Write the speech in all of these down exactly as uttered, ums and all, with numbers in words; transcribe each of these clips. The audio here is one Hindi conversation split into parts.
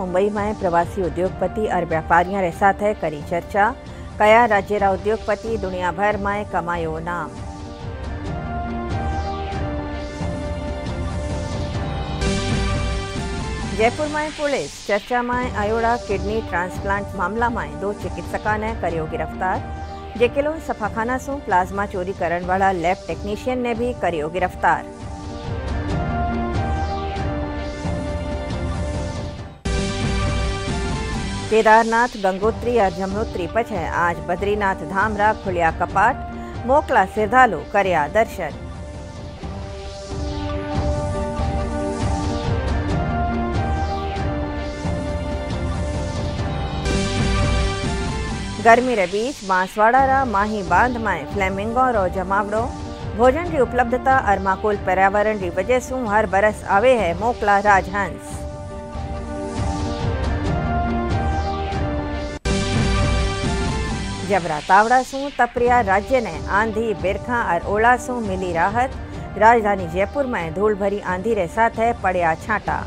मुंबई में प्रवासी उद्योगपति और व्यापारियों रे साथे करी चर्चा। कया राज्यरा उद्योगपति दुनिया भर में कमायो नाम। जयपुर में पुलिस चर्चा में आयोड़ा किडनी ट्रांसप्लांट मामला में दो चिकित्सका ने करियो गिरफ्तार। जेकेलोन सफाखाना से प्लाज्मा चोरी करने वाला लैब टेक्नीशियन ने भी करियो गिरफ्तार। केदारनाथ, गंगोत्री और यमुनोत्री पछे आज बद्रीनाथ धाम रा खुलिया कपाट। मोकला श्रद्धालु करया दर्शन। गर्मी रे बीच बांसवाड़ा रा माही बांध में फ्लेमिंगो रो जमावड़ो। भोजन की उपलब्धता और माकूल पर्यावरण की वजह से हर बरस आवे है मोकला राजहंस। जबरा तावड़ा सु तपरिया राज्य ने आंधी, बेरखा और ओला सु मिली राहत। राजधानी जयपुर में धूल भरी आंधी रे साथे पड़या छांटा।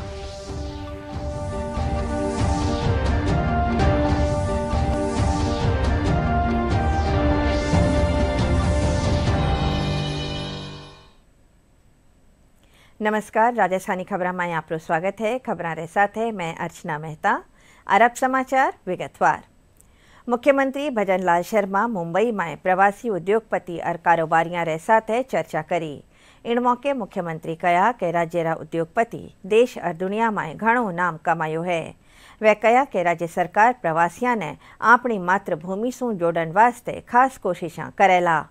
नमस्कार, राजस्थानी खबरा में आपको स्वागत है। खबरा रे साथ है मैं अर्चना मेहता। अरब समाचार विगतवार। मुख्यमंत्री भजन लाल शर्मा मुंबई में प्रवासी उद्योगपति और कारोबारियों रे साथ है चर्चा करी। इन मौके मुख्यमंत्री कहा कि राज्य उद्योगपति देश और दुनिया में घणो नाम कमायो है। वे कहा कि राज्य सरकार प्रवासियों ने अपनी मातृभूमि से जोड़न वास्ते खास कोशिशा करेला।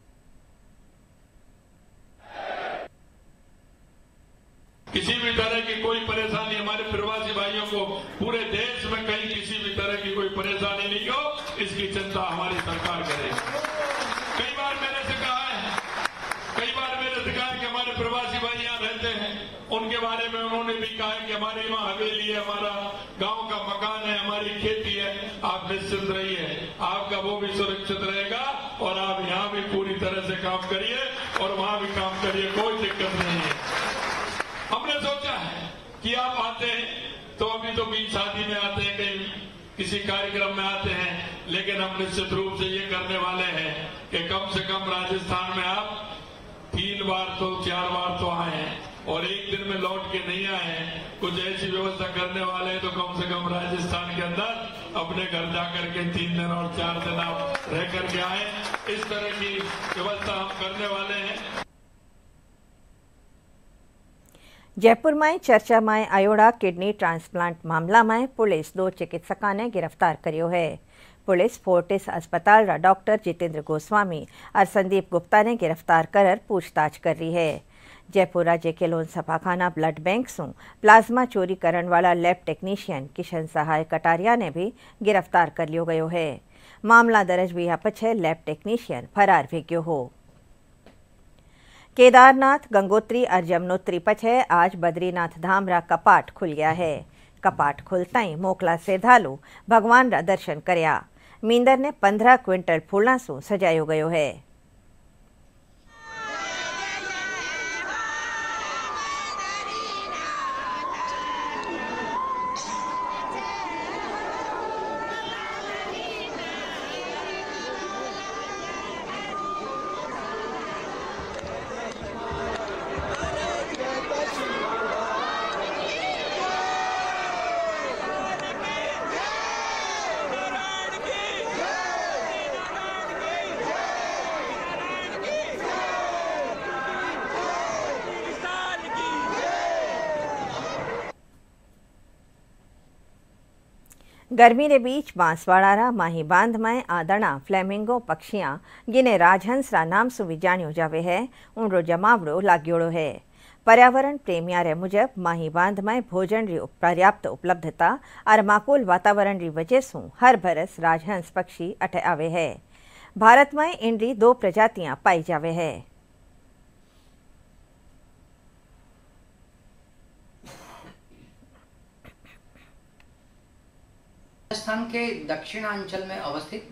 किसी भी तरह की कोई परेशानी हमारे प्रवासी भाइयों को पूरे देश में कहीं किसी भी तरह की कोई परेशानी नहीं हो, इसकी चिंता हमारी सरकार करे। कई बार मैंने से कहा है कई बार मैंने से कहा है कि हमारे प्रवासी भाई यहाँ रहते हैं, उनके बारे में उन्होंने भी कहा है कि हमारे यहाँ हवेली है, हमारा गांव का मकान है, हमारी खेती है। आप निश्चिंत रहिए, आपका वो भी सुरक्षित रहेगा और आप यहाँ भी पूरी तरह से काम करिए और वहां भी काम करिए, कोई दिक्कत नहीं है। हमने सोचा है कि आप आते हैं तो अभी तो बीच शादी में आते हैं, कहीं किसी कार्यक्रम में आते हैं, लेकिन हम निश्चित रूप से ये करने वाले हैं कि कम से कम राजस्थान में आप तीन बार तो चार बार तो आए हैं और एक दिन में लौट के नहीं आए हैं। कुछ ऐसी व्यवस्था करने वाले हैं तो कम से कम राजस्थान के अंदर अपने घर जाकर के तीन दिन और चार दिन आप रह करके आए। इस तरह की व्यवस्था हम करने वाले हैं। जयपुर में चर्चा में आयोड़ा किडनी ट्रांसप्लांट मामला में पुलिस दो चिकित्सका ने गिरफ्तार करियो है। पुलिस फोर्टिस अस्पताल रा डॉक्टर जितेंद्र गोस्वामी और संदीप गुप्ता ने गिरफ्तार कर पूछताछ कर रही है। जयपुर राज्य के लोन सफाखाना ब्लड बैंक से प्लाज्मा चोरी करने वाला लैब टेक्नीशियन किशन सहाय कटारिया ने भी गिरफ्तार कर लियो गयो है। मामला दर्ज हुआ पछे लैब टेक्नीशियन फरार भी गयो हो। केदारनाथ, गंगोत्री और यमुनोत्री पछे आज बद्रीनाथ धाम रा कपाट खुल गया है। कपाट खुलता ही मोकला श्रद्धालु भगवान रा दर्शन करया। मींदर ने पंद्रह क्विंटल फूलों से सजायो गयो है। गर्मी के बीच बांसवाड़ा रा माही बांध में आदना फ्लेमिंगो पक्षियां जिन्हें राजहंस रा नाम से भी जानियो जावे है, उनरो जमावड़ो लाग्योड़ो है। पर्यावरण प्रेमिया रे मुजब माही बांध में भोजन री पर्याप्त उपलब्धता और माकूल वातावरण री वजह से हर बरस राजहंस पक्षी अठे आवे है। भारत में इनरी दो प्रजातियां पाई जावे है। राजस्थान के दक्षिणांचल में अवस्थित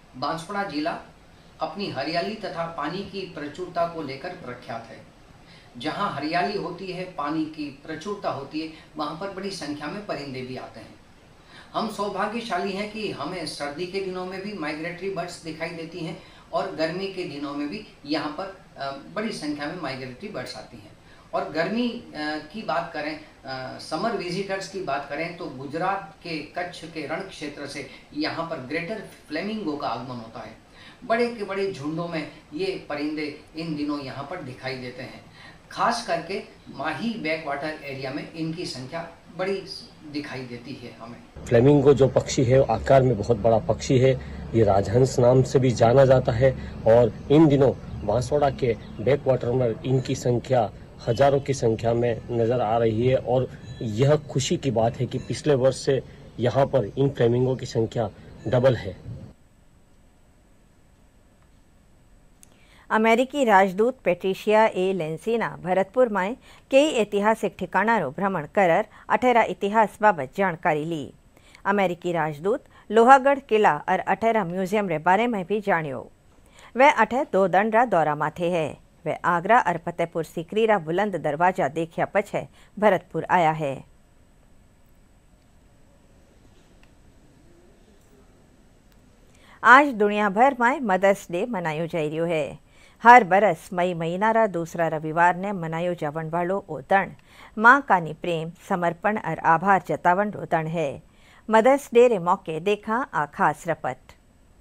बांसवाड़ा जिला अपनी हरियाली तथा पानी की प्रचुरता को लेकर प्रख्यात है। जहाँ हरियाली होती है, पानी की प्रचुरता होती है, वहाँ पर बड़ी संख्या में परिंदे भी आते हैं। हम सौभाग्यशाली हैं कि हमें सर्दी के दिनों में भी माइग्रेटरी बर्ड्स दिखाई देती हैं और गर्मी के दिनों में भी यहाँ पर बड़ी संख्या में माइग्रेटरी बर्ड्स आती हैं। और गर्मी की बात करें, समर विजिटर्स की बात करें तो गुजरात के कच्छ के रण क्षेत्र से यहाँ पर ग्रेटर फ्लेमिंगो का आगमन होता है। बड़े के बड़े झुंडों में ये परिंदे इन दिनों यहाँ पर दिखाई देते हैं। खास करके माही बैक वाटर एरिया में इनकी संख्या बड़ी दिखाई देती है हमें। फ्लेमिंगो जो पक्षी है आकार में बहुत बड़ा पक्षी है। ये राजहंस नाम से भी जाना जाता है और इन दिनों बांसवाड़ा के बैक वाटर में इनकी संख्या हजारों की संख्या में नजर आ रही है। और यह खुशी की बात है कि पिछले वर्ष से यहाँ पर इन फ्लेमिंगो की संख्या डबल है। अमेरिकी राजदूत पेट्रिशिया ए लेंसिना भरतपुर में कई ऐतिहासिक ठिकाणों भ्रमण कर अठेरा इतिहास बाबत जानकारी ली। अमेरिकी राजदूत लोहागढ़ किला और अठेरा म्यूजियम रे बारे में भी जानियो। वे अठे दो दंड रा दौरा माथे है। वे आगरा और फतेहपुर सीकरी रा बुलंद दरवाजा देखिया पछे भरतपुर आया है। आज दुनिया भर में मदर्स डे मनायो जाई रह्यो है। हर बरस मई महीना रा दूसरा रविवार ने मनायो जावन वालो ओ दण माँ कानी प्रेम, समर्पण और आभार जतावन रो दण है। मदर्स डे रे मौके देखा आ खास रपट।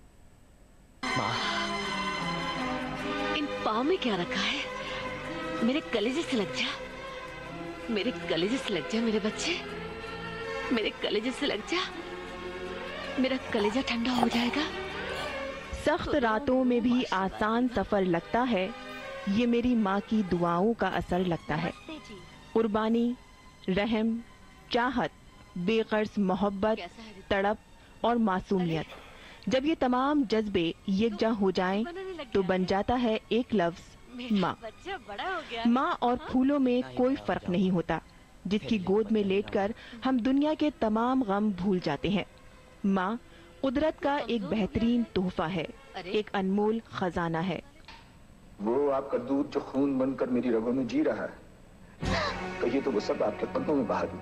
इन पाँव में क्या रखा है? मेरे कलेजे से लग जा, मेरे कलेजे से लग जा मेरे बच्चे, मेरे कलेजे से लग जा, मेरा कलेजा ठंडा हो जाएगा। सख्त रातों में भी आसान सफर लगता है, ये मेरी माँ की दुआओं का असर लगता है। कुर्बानी, रहम, चाहत, बेगर्ज मोहब्बत, तड़प और मासूमियत, जब ये तमाम जज्बे यकजा हो जाएं, तो बन जाता है एक लफ्ज माँ। माँ और फूलों में कोई फर्क नहीं होता, जिसकी गोद में लेटकर हम दुनिया के तमाम गम भूल जाते हैं। माँ कुदरत का एक बेहतरीन तोहफा है, एक अनमोल खजाना है। वो आपका दूध जो खून बनकर मेरी रगों में जी रहा है, तो ये तो वो सब आपके कदमों में बहा दूं।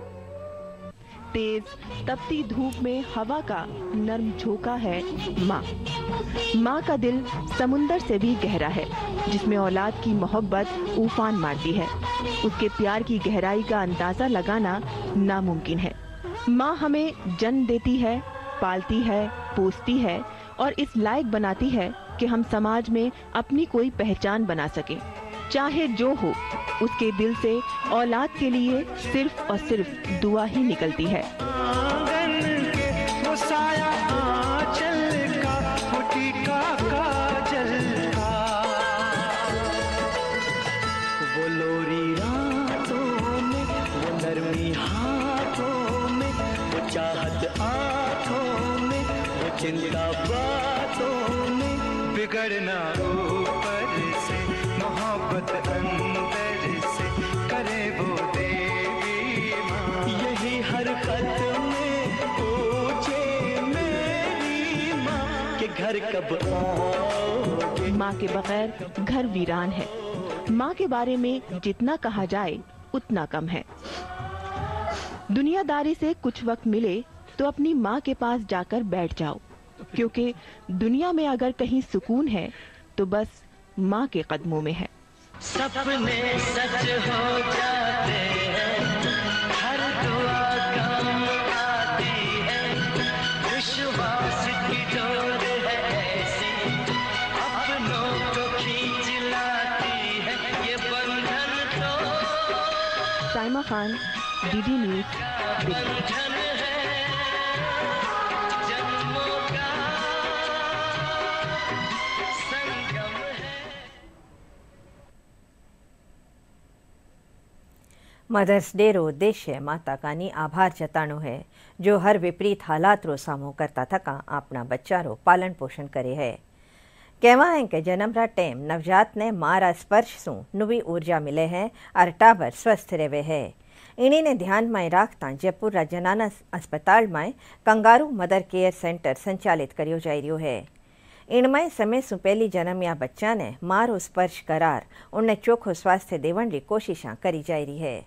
तेज तपती धूप में हवा का नर्म झोंका है माँ। माँ का दिल समुंदर से भी गहरा है, जिसमें औलाद की मोहब्बत उफान मारती है। उसके प्यार की गहराई का अंदाजा लगाना नामुमकिन है। माँ हमें जन्म देती है, पालती है, पोसती है और इस लायक बनाती है कि हम समाज में अपनी कोई पहचान बना सकें। चाहे जो हो, उसके दिल से औलाद के लिए सिर्फ और सिर्फ दुआ ही निकलती है। वो लोरी रातों में, वो नरमी हाथों में, वो चाहत आँखों में, वो चिंता बातों में, बिगड़ना ऊपर से, मोहब्बत अंदर से, करे वो देवी माँ। यही हर खत में पूछे मेरी माँ कि घर कब आओगे। माँ के बगैर घर वीरान है। माँ के बारे में जितना कहा जाए उतना कम है। दुनियादारी से कुछ वक्त मिले तो अपनी माँ के पास जाकर बैठ जाओ, क्योंकि दुनिया में अगर कहीं सुकून है तो बस माँ के कदमों में है। सपने सच हो जाते हैं, हर दुआ काम आती है, विश्वास की डोर है ऐसी, अपनों को खींच लाती है, ये बंधन तो। Saima Khan, DD News, Delhi. Mother's Day रो उद्देश्य माता कानी आभार जतानो है, जो हर विपरीत हालात रो सामो करता थका अपना बच्चा रो पालन पोषण करे है। कहवा है कि जन्म रा टेम नवजात ने माँ रा स्पर्श सु नवी ऊर्जा मिले है और टाबर स्वस्थ रहे है। इन्हीं ने ध्यान में राखता जयपुर रा जनाना अस्पताल में कंगारू मदर केयर सेंटर संचालित करियो जाई रह्यो है। इनमें समय सु पहली जन्मया बच्चा ने मारो स्पर्श करार उन्हें चोखो स्वास्थ्य देवण री कोशिशां करी जा रही है।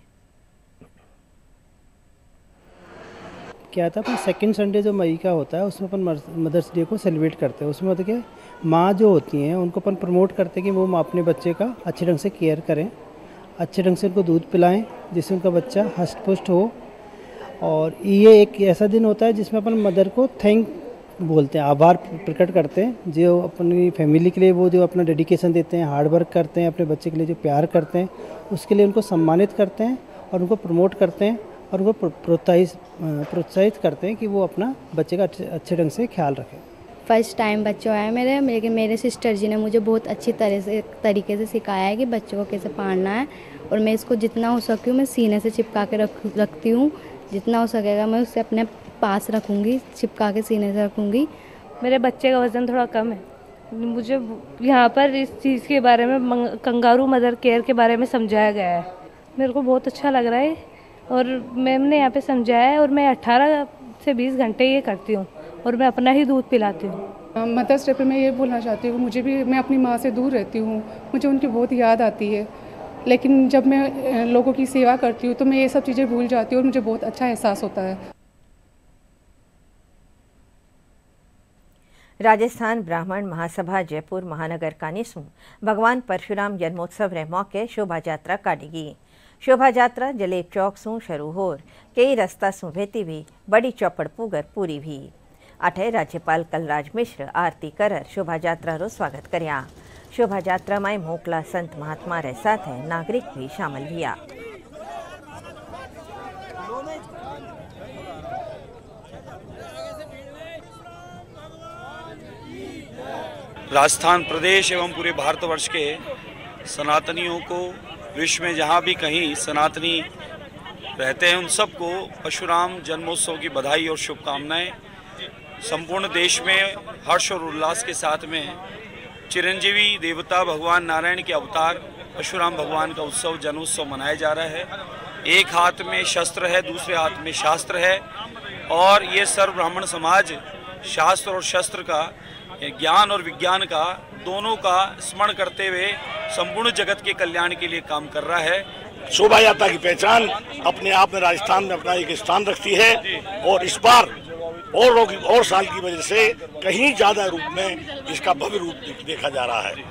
क्या था अपन सेकंड संडे जो मई का होता है उसमें अपन मदर्स डे को सेलिब्रेट करते हैं। उसमें मतलब क्या माँ जो होती हैं उनको अपन प्रमोट करते हैं कि वो अपने बच्चे का अच्छे ढंग से केयर करें, अच्छे ढंग से उनको दूध पिलाएं जिससे उनका बच्चा हष्ट पुष्ट हो। और ये एक ऐसा दिन होता है जिसमें अपन मदर को थैंक बोलते हैं, आभार प्रकट करते हैं जो अपनी फैमिली के लिए वो जो अपना डेडिकेशन देते हैं, हार्ड वर्क करते हैं, अपने बच्चे के लिए जो प्यार करते हैं उसके लिए उनको सम्मानित करते हैं और उनको प्रमोट करते हैं और उनको प्रोत्साहित प्रोत्साहित करते हैं कि वो अपना बच्चे का अच्छे अच्छे ढंग से ख्याल रखें। फर्स्ट टाइम बच्चों आया मेरे मेरे मेरे सिस्टर जी ने मुझे बहुत अच्छी तरह से तरीके से सिखाया है कि बच्चों को कैसे पालना है और मैं इसको जितना हो सकी हूँ मैं सीने से चिपका के रख रखती हूँ। जितना हो सकेगा मैं उसे अपने पास रखूँगी, चिपका के सीने से रखूँगी। मेरे बच्चे का वज़न थोड़ा कम है। मुझे यहाँ पर इस चीज़ के बारे में कंगारू मदर केयर के बारे में समझाया गया है। मेरे को बहुत अच्छा लग रहा है और मैम ने यहाँ पे समझाया है और मैं अठारह से बीस घंटे ये करती हूँ और मैं अपना ही दूध पिलाती हूँ। मदर्स डे पे मैं ये बोलना चाहती हूँ, मुझे भी मैं अपनी माँ से दूर रहती हूँ, मुझे उनकी बहुत याद आती है, लेकिन जब मैं लोगों की सेवा करती हूँ तो मैं ये सब चीज़ें भूल जाती हूँ और मुझे बहुत अच्छा एहसास होता है। राजस्थान ब्राह्मण महासभा जयपुर महानगर कानिसू भगवान परशुराम जन्मोत्सव रे मौके शोभा यात्रा काढ़ी। शोभा यात्रा जलेब चौक सू शुरू होर कई रस्ता सू भेती भी बड़ी चौपड़ पूगर पूरी भी। अठे राज्यपाल कलराज मिश्र आरती करर शोभा यात्रा रो स्वागत कर्या। शोभा यात्रा में मोकला संत महात्मा रे साथ नागरिक भी शामिल हुआ। राजस्थान प्रदेश एवं पूरे भारतवर्ष के सनातनियों को विश्व में जहाँ भी कहीं सनातनी रहते हैं उन सबको परशुराम जन्मोत्सव की बधाई और शुभकामनाएं। संपूर्ण देश में हर्ष और उल्लास के साथ में चिरंजीवी देवता भगवान नारायण के अवतार परशुराम भगवान का उत्सव जन्मोत्सव मनाया जा रहा है। एक हाथ में शस्त्र है, दूसरे हाथ में शास्त्र है और ये सर्व ब्राह्मण समाज शास्त्र और शस्त्र का, ज्ञान और विज्ञान का, दोनों का स्मरण करते हुए संपूर्ण जगत के कल्याण के लिए काम कर रहा है। शोभा यात्रा की पहचान अपने आप में राजस्थान में अपना एक स्थान रखती है और इस बार और और साल की वजह से कहीं ज्यादा रूप में इसका भव्य रूप देखा जा रहा है।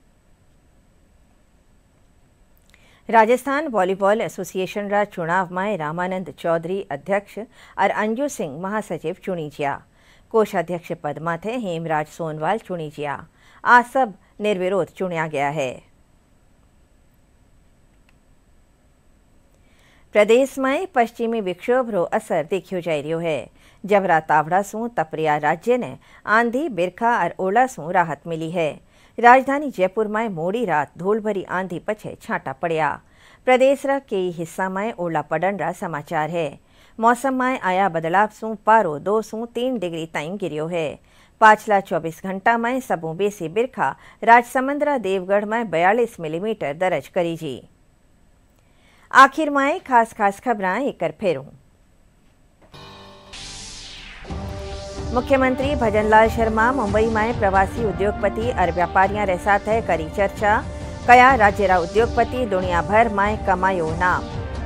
राजस्थान वॉलीबॉल एसोसिएशन रा चुनाव में रामानंद चौधरी अध्यक्ष और अंजू सिंह महासचिव चुनी जिया। कोषाध्यक्ष पद माथे हेमराज सोनवाल चुनी जिया। आ सब निर्विरोध चुनिया गया है। प्रदेश में पश्चिमी विक्षोभ रो असर देखियो जा रही है। जबरा तावड़ा सू तपरिया राज्य ने आंधी बिरखा और ओला सू राहत मिली है। राजधानी जयपुर में मोड़ी रात धूल भरी आंधी पछे छांटा पड़या। प्रदेश रा कई हिस्सा में ओला पड़न रा समाचार है। मौसम में आया बदलाव सू पारो दो सू तीन डिग्री ताईं गिरियो है। पाछला चौबीस घंटा में सबू बेसी बिरखा राजसमंद्रा देवगढ़ में बयालीस मिलीमीटर दर्ज करी जी। आखिर में खास खास खबरां एक कर फेरूं। मुख्यमंत्री भजनलाल शर्मा मुंबई में प्रवासी उद्योगपति और व्यापारियों रे साथ करी चर्चा। कया राज्य रा उद्योगपति दुनिया भर में कमायो नाम।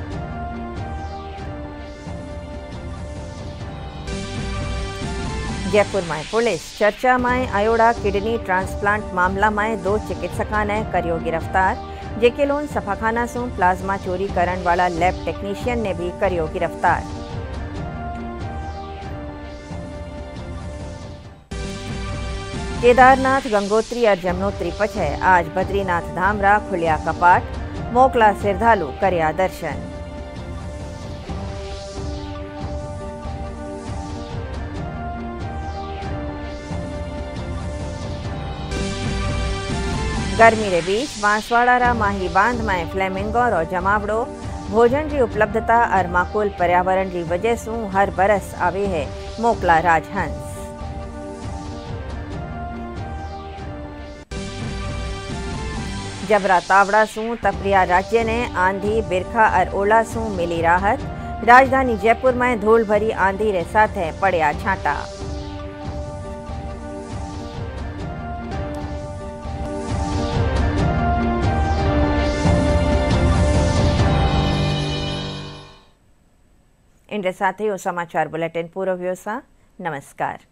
जयपुर में पुलिस चर्चा में अयोड़ा किडनी ट्रांसप्लांट मामला में दो चिकित्सका ने करियो गिरफ्तार। जेके लोन सफाखाना से प्लाज्मा चोरी करने वाला लैब टेक्नीशियन ने भी करियो गिरफ्तार। केदारनाथ गंगोत्री और जमुनोत्री पछे आज बद्रीनाथ धाम रा खुलिया कपाट। मोकला श्रद्धालु करया दर्शन। गर्मी रे बीच बांसवाड़ा रा माही बांध में फ्लेमिंगो और जमावड़ो भोजन की उपलब्धता और माकूल पर्यावरण की वजह से हर बरस आवे है मोकला राजहंस। जबरा तावड़ा सू तपरिया राज्य ने आंधी बिरखा और ओला सू मिली राहत। राजधानी जयपुर में धूल भरी आंधी रे साथ पड़या छांटा। इन साथ ही समाचार बुलेटिन पूरो हुयो सा। नमस्कार।